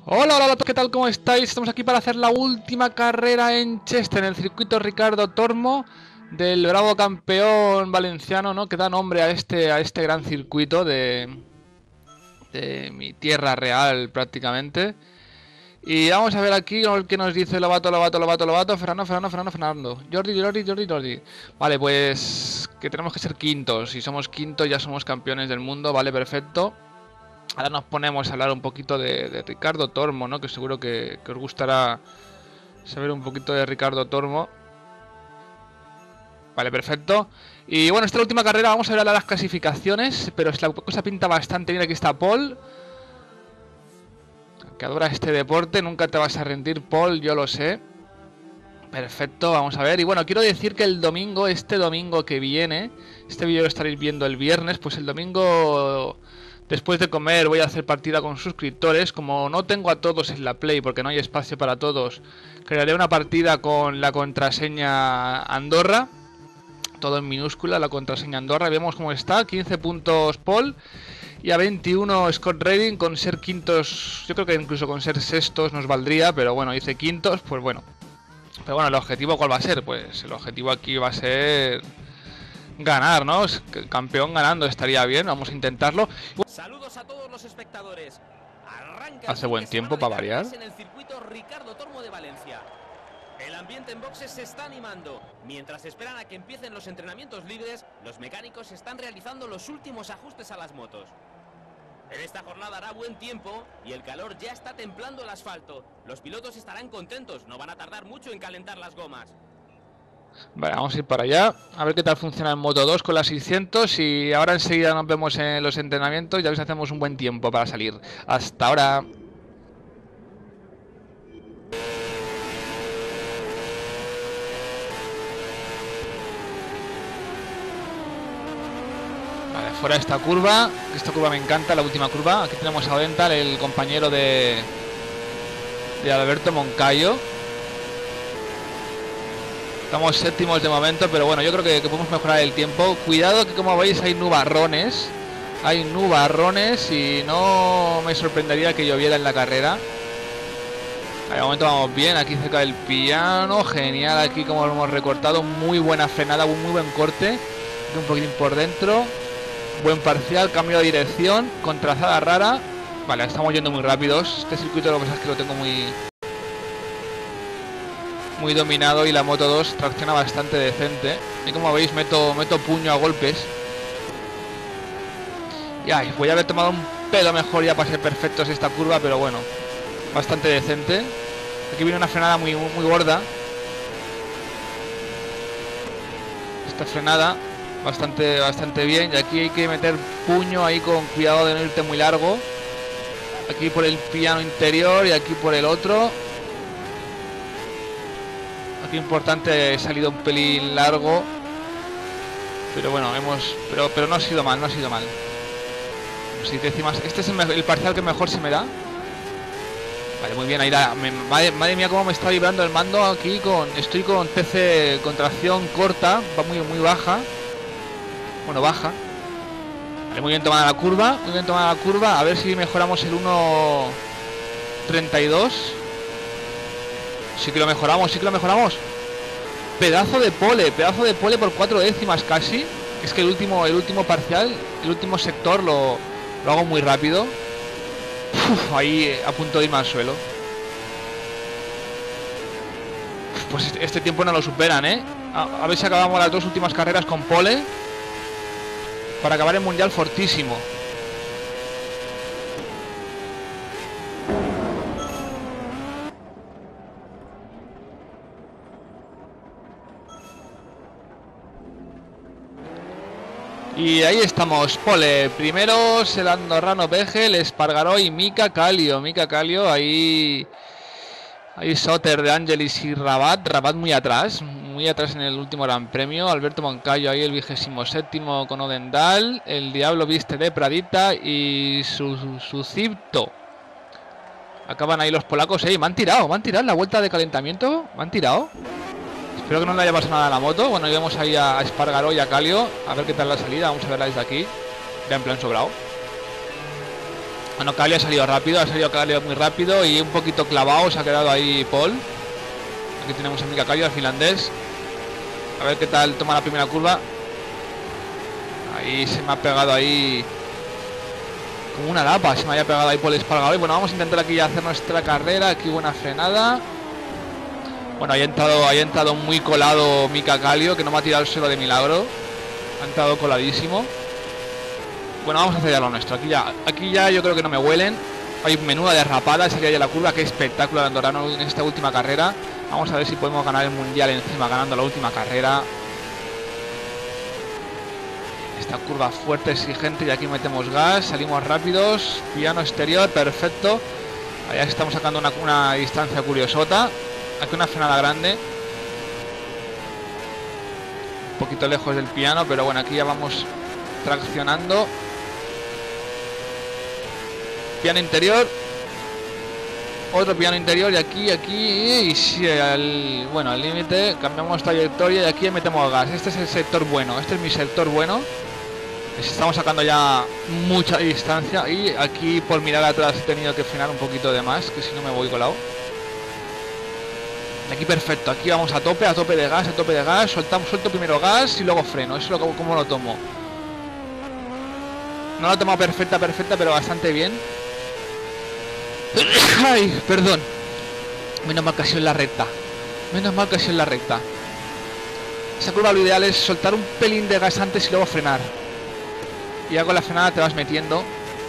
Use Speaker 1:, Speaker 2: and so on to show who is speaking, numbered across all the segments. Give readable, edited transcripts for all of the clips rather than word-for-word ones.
Speaker 1: Hola, hola, ¿qué tal? ¿Cómo estáis? Estamos aquí para hacer la última carrera en Cheste, en el circuito Ricardo Tormo, del bravo campeón valenciano, ¿no? Que da nombre a este gran circuito de mi tierra real, prácticamente. Y vamos a ver aquí qué nos dice Lobato, Fernando. Jordi. Vale, pues que tenemos que ser quintos. Si somos quintos ya somos campeones del mundo, vale, perfecto. Ahora nos ponemos a hablar un poquito de Ricardo Tormo, ¿no? Que seguro que os gustará saber un poquito de Ricardo Tormo. Vale, perfecto. Y bueno, esta es la última carrera, vamos a ver ahora las clasificaciones, pero la cosa pinta bastante bien. Aquí está Paul, que adora este deporte, nunca te vas a rendir, Paul, yo lo sé. Perfecto, vamos a ver. Y bueno, quiero decir que el domingo, este domingo que viene, este vídeo lo estaréis viendo el viernes, pues el domingo, después de comer, voy a hacer partida con suscriptores. Como no tengo a todos en la Play, porque no hay espacio para todos, crearé una partida con la contraseña Andorra. Todo en minúscula, la contraseña Andorra. Vemos cómo está, 15 puntos Paul. Y a 21 Scott Redding, con ser quintos, yo creo que incluso con ser sextos nos valdría, pero bueno, dice quintos, pues bueno. Pero bueno, ¿el objetivo cuál va a ser? Pues el objetivo aquí va a ser ganar, ¿no? El campeón ganando estaría bien, vamos a intentarlo.
Speaker 2: Saludos a todos los espectadores. Arranca
Speaker 1: Hace buen tiempo para variar.
Speaker 2: En el circuito Ricardo Tormo de Valencia. El ambiente en boxes se está animando. Mientras esperan a que empiecen los entrenamientos libres, los mecánicos están realizando los últimos ajustes a las motos. En esta jornada hará buen tiempo y el calor ya está templando el asfalto. Los pilotos estarán contentos, no van a tardar mucho en calentar las gomas.
Speaker 1: Vale, vamos a ir para allá, a ver qué tal funciona el Moto 2 con las 600 y ahora enseguida nos vemos en los entrenamientos y a ver si hacemos un buen tiempo para salir. Hasta ahora. Vale, fuera de esta curva me encanta, la última curva. Aquí tenemos a Dental, el compañero de Alberto Moncayo. Estamos séptimos de momento, pero bueno, yo creo que podemos mejorar el tiempo. Cuidado que, como veis, hay nubarrones. Hay nubarrones y no me sorprendería que lloviera en la carrera. De momento vamos bien, aquí cerca del piano. Genial, aquí como lo hemos recortado. Muy buena frenada, muy buen corte. Aquí un poquitín por dentro. Buen parcial, cambio de dirección. Con trazada rara. Vale, estamos yendo muy rápidos. Este circuito lo que pasa es que lo tengo muy dominado y la Moto 2 tracciona bastante decente. Y como veis meto puño a golpes. Ya, voy a haber tomado un pelo mejor ya para ser perfectos esta curva, pero bueno, bastante decente. Aquí viene una frenada muy gorda. Esta frenada bastante bien. Y aquí hay que meter puño ahí con cuidado de no irte muy largo. Aquí por el piano interior y aquí por el otro. Aquí importante, he salido un pelín largo. Pero bueno, pero no ha sido mal, Si décimas, este es el parcial que mejor se me da. Vale, muy bien, ahí madre mía cómo me está vibrando el mando aquí estoy con TC con tracción corta, va muy baja. Bueno, baja. Vale, muy bien tomada la curva, a ver si mejoramos el 1.32. Sí que lo mejoramos. Pedazo de pole por 4 décimas casi. Es que el último parcial, el último sector lo hago muy rápido. Uf, ahí a punto de irme al suelo. Pues este tiempo no lo superan, ¿eh? A ver si acabamos las dos últimas carreras con pole para acabar el mundial fortísimo. Y ahí estamos, pole. Primeros el andorrano Pegel, Espargaró y Mika Kallio. Ahí Soter de Angelis y Rabat muy atrás en el último Gran Premio. Alberto Moncayo ahí el 27º con Odendal. El Diablo Viste de Pradita y su Cipto. Acaban ahí los polacos. Me han tirado en la vuelta de calentamiento. Espero que no le haya pasado nada a la moto. Bueno, íbamos ahí a Espargaró y a Kallio. A ver qué tal la salida. Vamos a verla desde aquí. Ya en plan sobrado. Bueno, Calio ha salido rápido, ha salido Calio muy rápido y un poquito clavado, se ha quedado ahí Paul. Aquí tenemos a Mika Kallio, el finlandés. A ver qué tal toma la primera curva. Ahí se me ha pegado ahí como una lapa, se me había pegado ahí Paul Espargaró. Y bueno, vamos a intentar aquí ya hacer nuestra carrera. Aquí buena frenada. Bueno, ahí ha entrado muy colado Mika Kallio, que no me ha tirado el suelo de milagro. Ha entrado coladísimo. Bueno, vamos a hacer ya lo nuestro. Aquí ya yo creo que no me huelen. Hay menuda derrapada, salía ya la curva. Qué espectáculo de andorrano en esta última carrera. Vamos a ver si podemos ganar el mundial encima ganando la última carrera. Esta curva fuerte, exigente, y aquí metemos gas, salimos rápidos, piano exterior, perfecto. Allá estamos sacando una distancia curiosota. Aquí una frenada grande. Un poquito lejos del piano, pero bueno, aquí ya vamos traccionando. Piano interior. Otro piano interior y aquí y sí, al límite, cambiamos trayectoria y aquí metemos gas. Este es el sector bueno, este es mi sector bueno. Estamos sacando ya mucha distancia y aquí por mirar atrás he tenido que frenar un poquito de más, que si no me voy colado. Aquí perfecto, aquí vamos a tope de gas, suelto primero gas y luego freno, eso es como lo tomo. No lo he tomado perfecta, pero bastante bien. Ay, perdón. Menos mal que ha sido en la recta. Esa curva lo ideal es soltar un pelín de gas antes y luego frenar. Y ya con la frenada te vas metiendo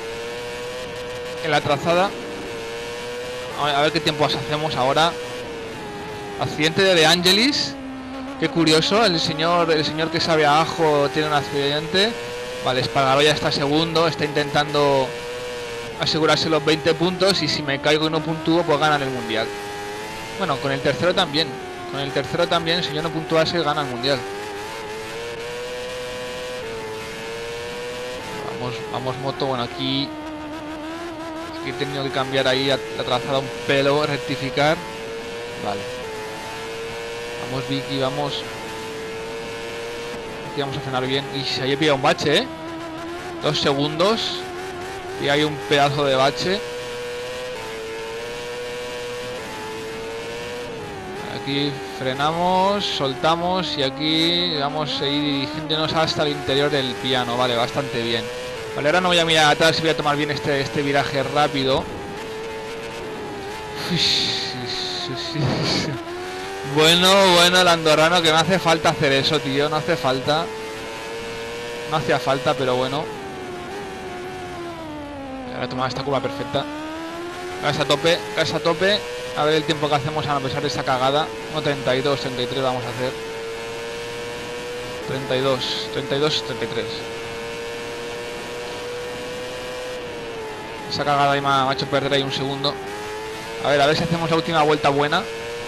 Speaker 1: en la trazada. A ver qué tiempo hacemos ahora. Accidente de Angelis. Qué curioso, el señor que sabe a ajo tiene un accidente. Vale, Espargaró ya está segundo, está intentando asegurarse los 20 puntos y si me caigo y no puntúo, pues ganan el mundial. Bueno, con el tercero también, si yo no puntuase, gana el mundial. Vamos moto, bueno, aquí he tenido que cambiar ahí la trazada un pelo, rectificar. Vale. Vamos Vicky, vamos. Aquí vamos a frenar bien. Y se haya pillado un bache, 2 segundos. Y hay un pedazo de bache. Aquí frenamos, soltamos y aquí vamos a ir dirigiéndonos hasta el interior del piano. Vale, bastante bien. Vale, ahora no voy a mirar atrás y voy a tomar bien este viraje rápido. Bueno, el andorrano, que me hace falta hacer eso, tío. No hacía falta, pero bueno. Ahora he tomado esta curva perfecta. Gas a tope. A ver el tiempo que hacemos a pesar de esa cagada. No 32, 33 vamos a hacer. 32, 33. Esa cagada ahí me ha hecho perder ahí un segundo. A ver si hacemos la última vuelta buena.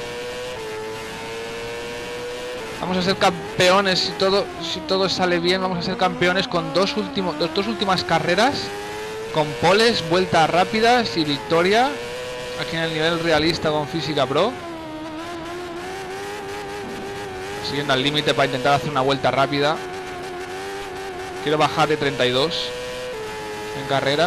Speaker 1: Vamos a ser campeones si todo sale bien. Vamos a ser campeones con dos últimas carreras. Con poles, vueltas rápidas y victoria. Aquí en el nivel realista con Física Pro. Siguiendo al límite para intentar hacer una vuelta rápida. Quiero bajar de 32 en carrera.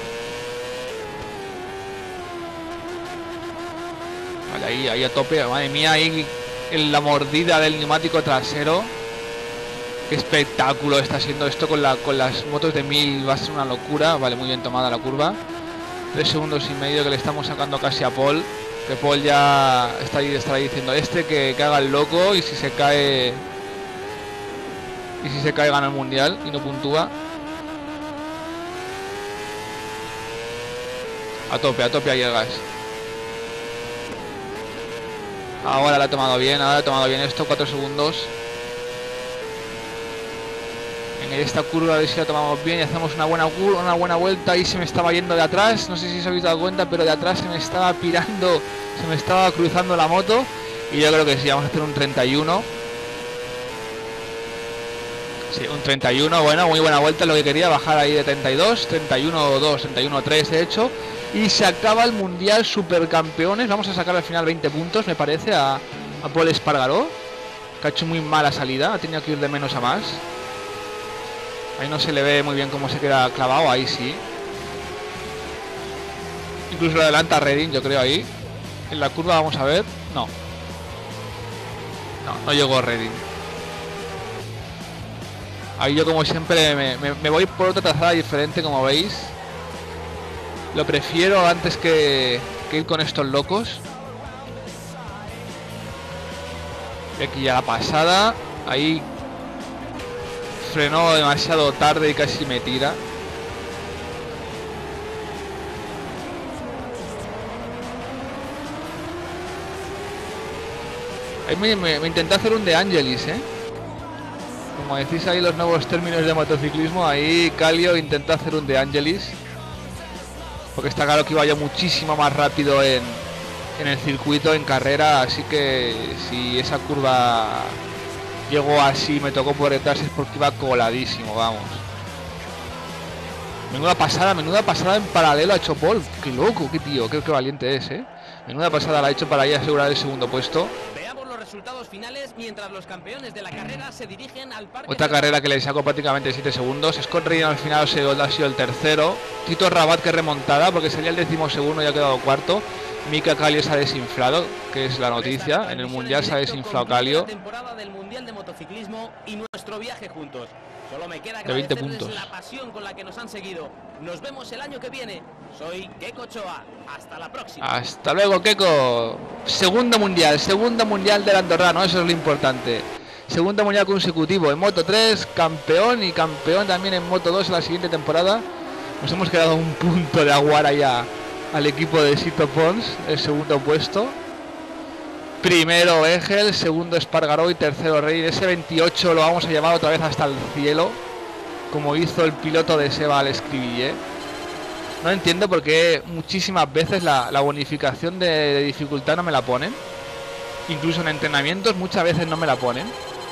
Speaker 1: Vale, ahí a tope. Madre mía, ahí en la mordida del neumático trasero. Qué espectáculo está siendo esto con las motos de 1000. Va a ser una locura. Vale, muy bien tomada la curva. 3 segundos y medio que le estamos sacando casi a Paul. Que Paul ya estará diciendo que haga el loco. Y si se cae gana el mundial y no puntúa. A tope ahí el gas. Ahora la ha tomado bien esto, 4 segundos. En esta curva a ver si la tomamos bien y hacemos una buena vuelta. Ahí se me estaba yendo de atrás, no sé si os habéis dado cuenta, pero de atrás se me estaba pirando, se me estaba cruzando la moto. Y yo creo que sí, vamos a hacer un 31. Sí, un 31, bueno, muy buena vuelta, lo que quería, bajar ahí de 32, 31-2, 31-3 he hecho. Y se acaba el mundial supercampeones. Vamos a sacar al final 20 puntos, me parece, a Paul Espargaró, que ha hecho muy mala salida, ha tenido que ir de menos a más. Ahí no se le ve muy bien cómo se queda clavado, ahí sí. Incluso lo adelanta Redding, yo creo, ahí. En la curva vamos a ver. No. No llegó Redding. Ahí yo como siempre me voy por otra trazada diferente, como veis. Lo prefiero antes que ir con estos locos. Y aquí ya la pasada. Ahí frenó demasiado tarde y casi me tira. Ahí me intenté hacer un De Angelis, Como decís ahí los nuevos términos de motociclismo, ahí Kallio intentó hacer un De Angelis. Porque está claro que iba yo muchísimo más rápido en el circuito, en carrera, así que si esa curva llegó así, me tocó por detrás, es porque iba coladísimo, vamos. Menuda pasada en paralelo ha hecho Paul. Qué loco, qué tío, qué valiente es, Menuda pasada la ha hecho para ahí asegurar el segundo puesto.
Speaker 2: Veamos los resultados finales mientras los campeones de la carrera se dirigen al parque.
Speaker 1: Otra carrera que le sacó prácticamente 7 segundos. Scott Redding al final ha sido el tercero. Tito Rabat, que remontada, porque salía el 12º y ha quedado cuarto. Mika Kallio se ha desinflado, que es la noticia. En el mundial se ha desinflado Kallio.
Speaker 2: Temporada del mundial de motociclismo y nuestro viaje juntos. Solo me queda
Speaker 1: de 20
Speaker 2: agradecerles
Speaker 1: puntos.
Speaker 2: la pasión con la que nos han seguido. Nos vemos el año que viene. Soy Keiko Ochoa. Hasta la próxima.
Speaker 1: Hasta luego, Keiko. Segundo mundial del andorrano, eso es lo importante. Segundo mundial consecutivo en Moto 3, campeón y campeón también en Moto 2 en la siguiente temporada. Nos hemos quedado un punto de aguara ya al equipo de Sito Pons, el segundo puesto. Primero Egel, segundo Espargaró y tercero Rey. Ese 28 lo vamos a llevar otra vez hasta el cielo, como hizo el piloto de Seba al Escribillé. No entiendo por qué muchísimas veces la bonificación de dificultad no me la ponen. Incluso en entrenamientos muchas veces no me la ponen.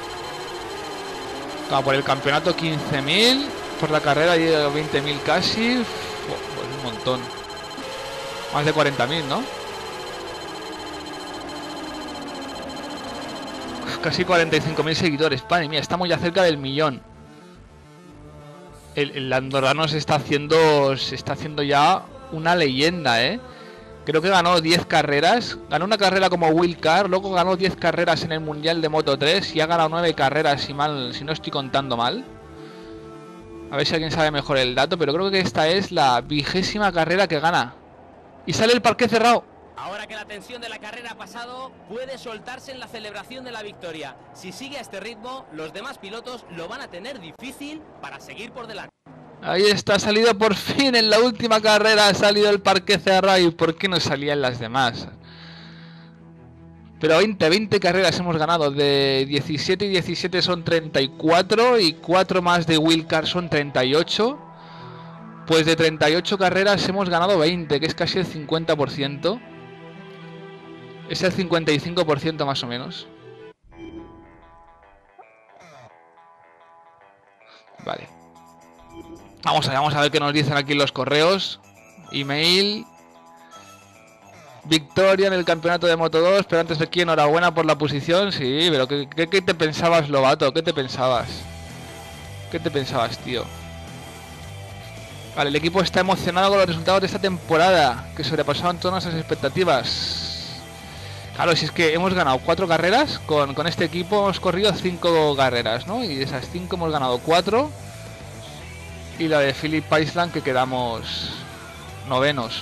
Speaker 1: Como por el campeonato 15.000, por la carrera 20.000 casi. Pues un montón. Más de 40.000, ¿no? Casi 45.000 seguidores. Madre mía, estamos ya cerca del millón. El andorrano se está haciendo ya una leyenda, Creo que ganó 10 carreras. Ganó una carrera como wildcard, luego ganó 10 carreras en el Mundial de Moto 3 y ha ganado 9 carreras, si no estoy contando mal. A ver si alguien sabe mejor el dato, pero creo que esta es la 20ª carrera que gana. Y sale el parque cerrado.
Speaker 2: Ahora que la tensión de la carrera ha pasado, puede soltarse en la celebración de la victoria. Si sigue a este ritmo, los demás pilotos lo van a tener difícil para seguir por delante.
Speaker 1: Ahí está, ha salido por fin en la última carrera, ha salido el parque cerrado. ¿Y por qué no salían las demás? Pero 20 carreras hemos ganado, de 17 y 17 son 34 y 4 más de wildcard son 38. Pues de 38 carreras hemos ganado 20, que es casi el 50%. Es el 55% más o menos. Vale. Vamos a ver qué nos dicen aquí los correos. Email. Victoria en el campeonato de Moto 2, pero antes de aquí enhorabuena por la posición. Sí, pero ¿qué te pensabas, Lobato? ¿Qué te pensabas? ¿Qué te pensabas, tío? Vale, el equipo está emocionado con los resultados de esta temporada, que sobrepasaban todas nuestras expectativas. Claro, si es que hemos ganado 4 carreras, con este equipo hemos corrido 5 carreras, ¿no? Y de esas 5 hemos ganado 4. Y la de Philip Island, que quedamos novenos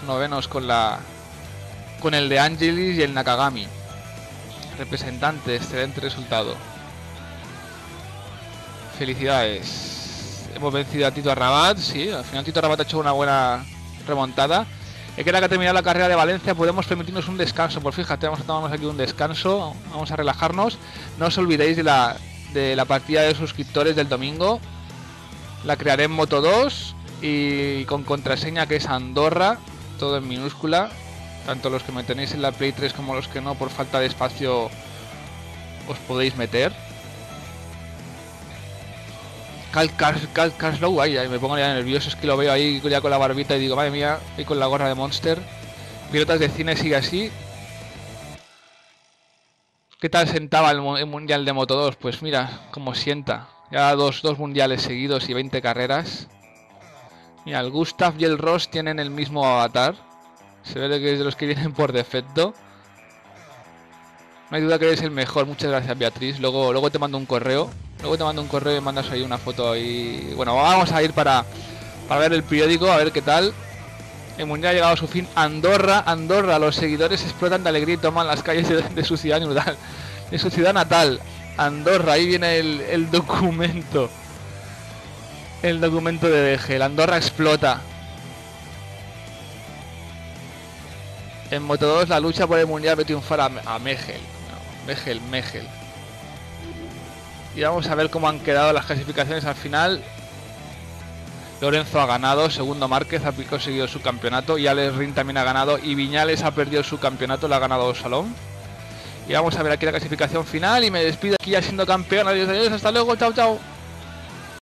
Speaker 1: con el de Angelis y el Nakagami. Representante, excelente resultado. Felicidades. Hemos vencido a Tito Rabat, sí, al final Tito Rabat ha hecho una buena remontada. Es que ahora que ha terminado la carrera de Valencia podemos permitirnos un descanso. Pues fíjate, vamos a tomarnos aquí un descanso, vamos a relajarnos. No os olvidéis de la partida de suscriptores del domingo. La crearé en Moto 2 y con contraseña que es Andorra, todo en minúscula. Tanto los que me tenéis en la Play 3 como los que no, por falta de espacio, os podéis meter. Carslow, ahí me pongo ya nervioso, es que lo veo ahí ya con la barbita y digo, madre mía, y con la gorra de Monster. Pilotas de cine sigue así. ¿Qué tal sentaba el mundial de Moto 2? Pues mira, como sienta. Ya dos mundiales seguidos y 20 carreras. Mira, el Gustav y el Ross tienen el mismo avatar. Se ve que es de los que vienen por defecto. No hay duda que eres el mejor. Muchas gracias, Beatriz. Luego te mando un correo. Luego te mando un correo y mandas ahí una foto ahí. Bueno, vamos a ir para ver el periódico, a ver qué tal. El mundial ha llegado a su fin. Andorra, los seguidores explotan de alegría y toman las calles de su ciudad natal. De su ciudad natal. Andorra, ahí viene el documento. El documento de DG. Andorra explota. En Moto2 la lucha por el mundial va a triunfar a Megel. No, Megel. Y vamos a ver cómo han quedado las clasificaciones al final. Lorenzo ha ganado, segundo Márquez ha conseguido su campeonato y Alex Rin también ha ganado y Viñales ha perdido su campeonato, lo ha ganado Salón. Y vamos a ver aquí la clasificación final y me despido aquí ya siendo campeón. Adiós, hasta luego, chao.